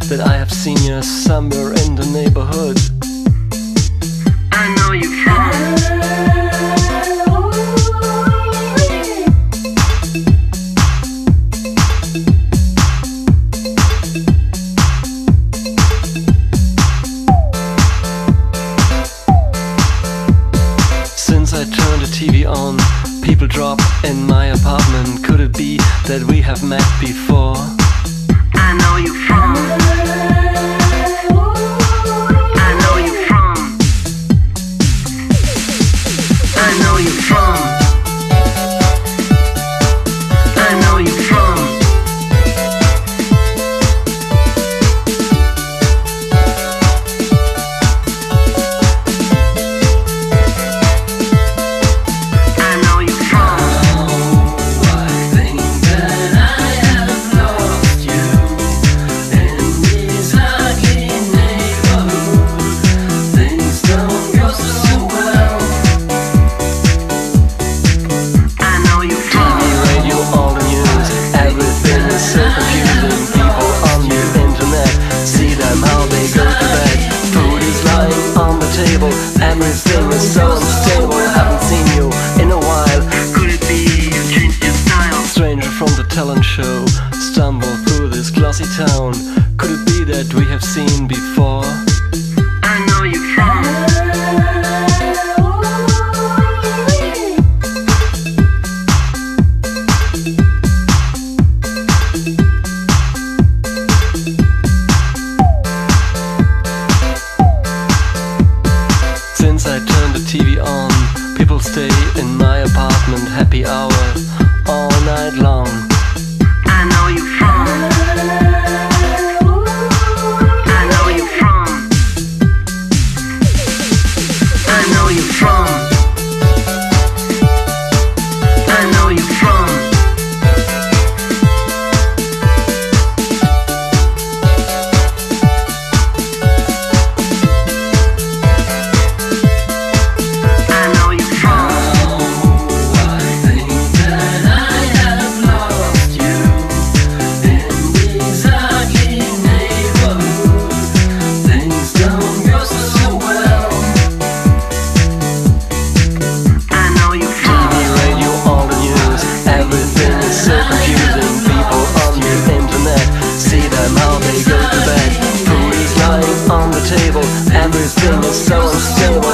that I have seen you somewhere in the neighborhood. I know you from. Since I turned the TV on, people drop in my apartment. Could it be that we have met before? I know you from. I know you from. I know you from. I know you from. Everything is so unstable, haven't seen you in a while. Could it be you changed your style? Stranger from the talent show, stumble through this glossy town. Could it be that we have seen before? I know you from. Since I turned the TV on, people stay in my apartment, happy hour all night long. I know you from. I know you from. I know you from. I know you from. Everything is so unstable.